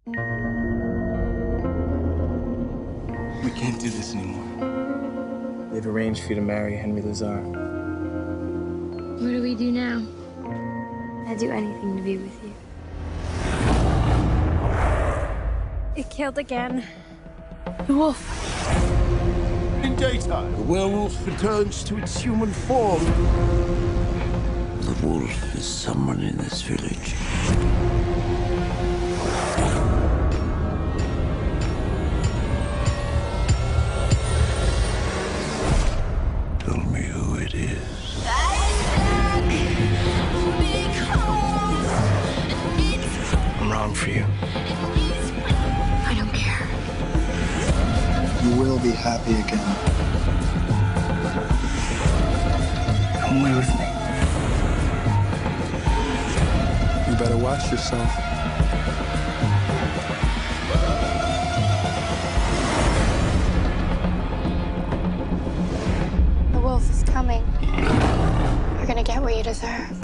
We can't do this anymore. They've arranged for you to marry Henry Lazar. What do we do now? I'd do anything to be with you. It killed again. The wolf. In daytime, the werewolf returns to its human form. The wolf is someone in this village. Tell me who it is. I'm wrong for you. I don't care. You will be happy again. Come away with me. You better watch yourself. The wolf is coming. You're gonna get what you deserve.